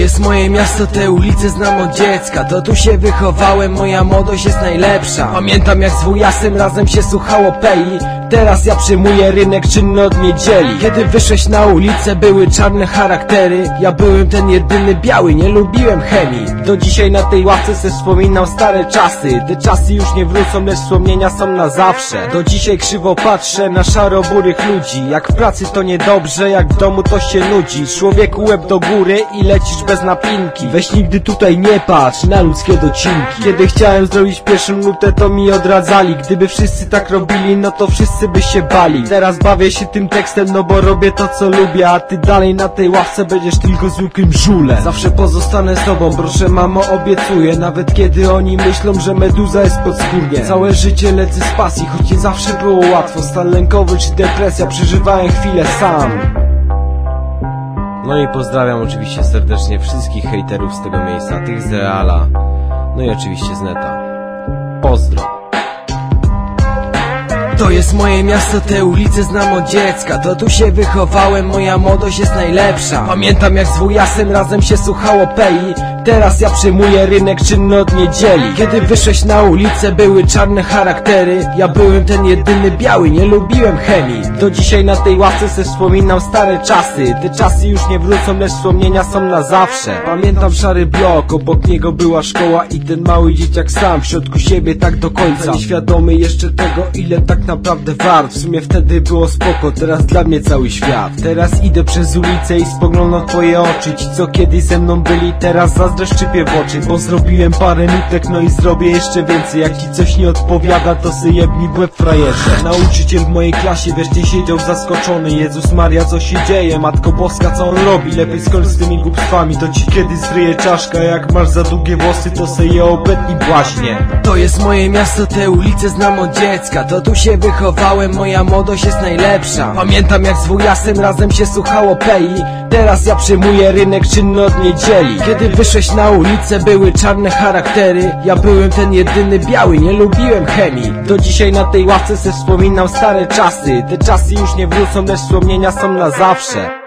jest moje miasto, te ulice znam od dziecka. To tu się wychowałem, moja młodość jest najlepsza. Pamiętam jak z wujasem razem się słuchało Pei. Teraz ja przyjmuję rynek czynny od niedzieli. Kiedy wyszłeś na ulicę, były czarne charaktery. Ja byłem ten jedyny biały, nie lubiłem chemii. Do dzisiaj na tej ławce se wspominam stare czasy. Te czasy już nie wrócą, lecz wspomnienia są na zawsze. Do dzisiaj krzywo patrzę na szaro-burych ludzi. Jak w pracy to niedobrze, jak w domu to się nudzi. Człowieku łeb do góry i lecisz bez napinki. Weź nigdy tutaj nie patrz na ludzkie docinki. Kiedy chciałem zrobić pierwszą nutę, to mi odradzali. Gdyby wszyscy tak robili, no to wszyscy by się bali. Teraz bawię się tym tekstem, no bo robię to co lubię. A ty dalej na tej ławce będziesz tylko zwykłym żulem. Zawsze pozostanę z tobą, proszę mamo, obiecuję. Nawet kiedy oni myślą, że meduza jest podskórnie. Całe życie lecę z pasji, choć nie zawsze było łatwo. Stan lękowy czy depresja, przeżywałem chwilę sam. No i pozdrawiam oczywiście serdecznie wszystkich hejterów z tego miejsca, tych z Reala, no i oczywiście z neta. Pozdro. To jest moje miasto, te ulice znam od dziecka. To tu się wychowałem, moja młodość jest najlepsza. Pamiętam jak z wujasem razem się słuchało Pei. Teraz ja przyjmuję rynek czynny od niedzieli. Kiedy wyszłeś na ulicę, były czarne charaktery. Ja byłem ten jedyny biały, nie lubiłem chemii. Do dzisiaj na tej ławce se wspominam stare czasy. Te czasy już nie wrócą, lecz wspomnienia są na zawsze. Pamiętam szary blok, obok niego była szkoła i ten mały dzieciak sam w środku siebie tak do końca. Nieświadomy jeszcze tego, ile tak naprawdę wart. W sumie wtedy było spoko, teraz dla mnie cały świat. Teraz idę przez ulicę i spoglądam w twoje oczy. Ci co kiedyś ze mną byli, teraz zazdrość szczypie w oczy. Bo zrobiłem parę nutek, no i zrobię jeszcze więcej. Jak ci coś nie odpowiada, to sy jebni w łeb frajerze. Nauczyciel w mojej klasie wreszcie siedział zaskoczony. Jezus Maria, co się dzieje? Matko Boska, co on robi? Lepiej skończ z tymi głupstwami, to ci kiedyś zryje czaszka. Jak masz za długie włosy, to se je obetnij błaśnie. To jest moje miasto, te ulice znam od dziecka. To tu się wychowałem, moja młodość jest najlepsza. Pamiętam jak z wujasem razem się słuchało Pei. Teraz ja przyjmuję rynek czynny od niedzieli. Kiedy wyszłeś na ulicę, były czarne charaktery. Ja byłem ten jedyny biały, nie lubiłem chemii. Do dzisiaj na tej ławce se wspominam stare czasy. Te czasy już nie wrócą, lecz wspomnienia są na zawsze.